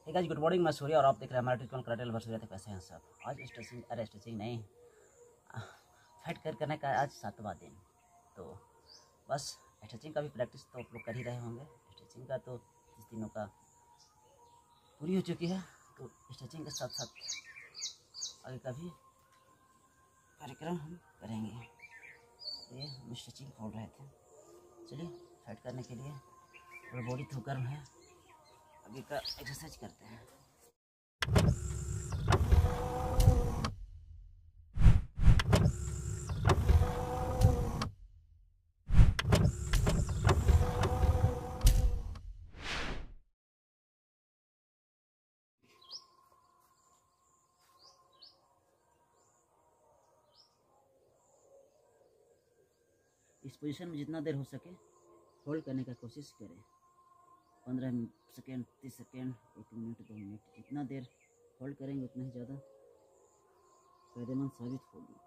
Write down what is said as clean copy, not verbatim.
Hey guys, good morning. मैं सूर्य और आप देख रहे हैं हमारा ट्रिकल कराटे वर्सेस थे। कैसे हैं सब? आज स्ट्रेचिंग, अरे स्ट्रेचिंग नहीं, फाइट करने का आज 7वां दिन। तो बस स्ट्रेचिंग का भी प्रैक्टिस तो आप लोग कर ही रहे होंगे। स्ट्रेचिंग का तो 30 दिनों का पूरी हो चुकी है। तो स्ट्रेचिंग के साथ साथ आगे का भी कार्यक्रम हम करेंगे। ये हम स्ट्रेचिंग खोल रहे थे। चलिए फाइट करने के लिए, और बॉडी तो गर्म है, आगे का एक्सरसाइज करते हैं। इस पोजीशन में जितना देर हो सके होल्ड करने का कोशिश करें। 15 सेकेंड, 30 सेकेंड, 1 मिनट, 2 मिनट, जितना देर होल्ड करेंगे उतना ही ज़्यादा फायदेमंद साबित होगी।